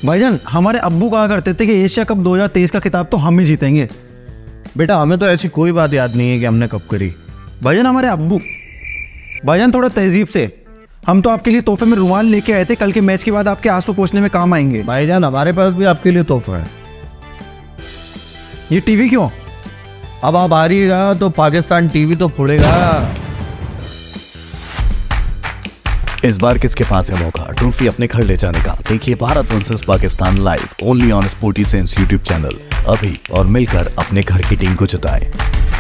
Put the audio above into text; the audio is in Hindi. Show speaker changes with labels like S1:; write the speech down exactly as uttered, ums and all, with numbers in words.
S1: भाईजान हमारे अब्बू कहा करते थे कि एशिया कप दो हज़ार तेईस का खिताब तो हम ही जीतेंगे।
S2: बेटा हमें तो ऐसी कोई बात याद नहीं है कि हमने कब करी।
S1: भाईजान हमारे अब्बू, भाईजान थोड़ा तहजीब से, हम तो आपके लिए तोहफे में रुमाल लेके आए थे, कल के मैच के बाद आपके आंसू पोंछने में काम आएंगे।
S2: भाईजान हमारे पास भी आपके लिए तोहफा है।
S1: ये टीवी क्यों?
S2: अब आप आ रहीगा तो पाकिस्तान टीवी तो फोड़ेगा।
S3: इस बार किसके पास है मौका ट्रॉफी अपने घर ले जाने का? देखिए Bharat versus Pakistan live only on Sporty Sense YouTube channel अभी, और मिलकर अपने घर की टीम को जिताएं।